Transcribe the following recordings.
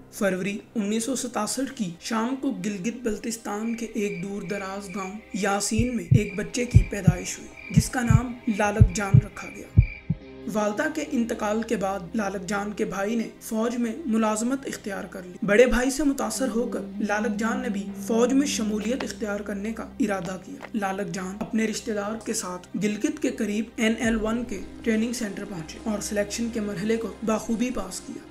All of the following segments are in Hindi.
फरवरी 1967 की शाम को गिलगित बल्तिस्तान के एक दूर दराज गांव यासीन में एक बच्चे की पैदाइश हुई जिसका नाम लालक जान रखा गया। वालदा के इंतकाल के बाद लालक जान के भाई ने फौज में मुलाजमत इख्तियार कर ली। बड़े भाई से मुतासर होकर लालक जान ने भी फौज में शमूलियत इख्तियार करने का इरादा किया। लालक जान अपने रिश्तेदार के साथ गिलगित के करीब NL1 के ट्रेनिंग सेंटर पहुंचे और सिलेक्शन के मरहले को बाखूबी पास किया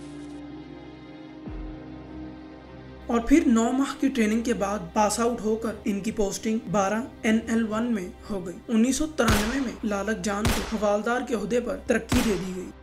और फिर 9 माह की ट्रेनिंग के बाद पास आउट होकर इनकी पोस्टिंग 12 NL1 में हो गई। 1993 में लालक जान को हवालदार के ओहदे पर तरक्की दे दी गई।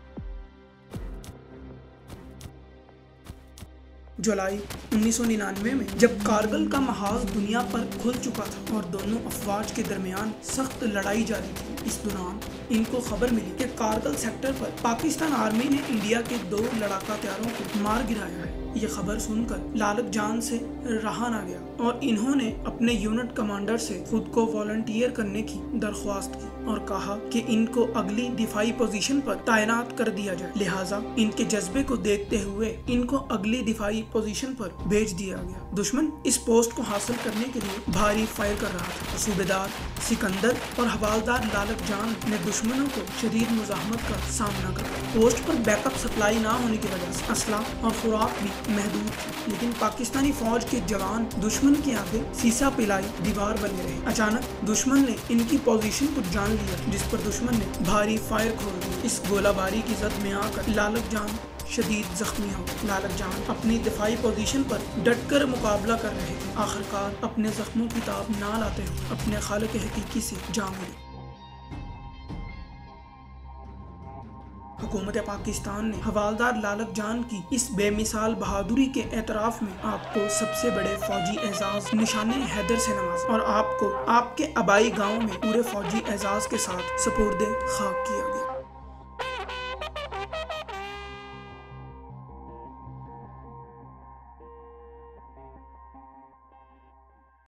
जुलाई 1999 में जब कारगिल का महाज दुनिया पर खुल चुका था और दोनों अफवाज के दरमियान सख्त लड़ाई जारी थी, इस दौरान इनको खबर मिली कि कारगिल सेक्टर पर पाकिस्तान आर्मी ने इंडिया के 2 लड़ाका तैयारों को मार गिराया है। ये खबर सुनकर लालक जान से रहा ना गया और इन्होंने अपने यूनिट कमांडर से खुद को वॉलंटियर करने की दरख्वास्त की और कहा कि इनको अगली दिफाई पोजीशन पर तैनात कर दिया जाए। लिहाजा इनके जज्बे को देखते हुए इनको अगली दिफाई पोजीशन पर भेज दिया गया। दुश्मन इस पोस्ट को हासिल करने के लिए भारी फायर कर रहा था। सूबेदार सिकंदर और हवालदार लालक जान ने दुश्मनों को शदीद मुजाहमत का सामना किया। पोस्ट पर बैकअप सप्लाई ना होने की वजह से असला और खुराक भी महदूद थी, लेकिन पाकिस्तानी फौज के जवान दुश्मन के आगे सीसा पिलाई दीवार बने रहे। अचानक दुश्मन ने इनकी पोजीशन को जान लिया, जिस पर दुश्मन ने भारी फायर खोल दी। इस गोलाबारी की जद में आकर लालक जान शदीद जख्मी हो। लालक जान अपनी दिफाई पोजीशन पर डटकर मुकाबला कर रहे थे। आखिरकार अपने जख्मों की ताब ना लाते हुए अपने खालिक हकीकी से जा मिले। हुकूमत पाकिस्तान ने हवालदार लालक जान की इस बेमिसाल बहादुरी के एतराफ़ में आपको सबसे बड़े फौजी एजाज निशाने हैदर से नवाजा और आपको आपके आबाई गांव में पूरे फौजी एजाज के साथ सपुर्दे खाक किया गया।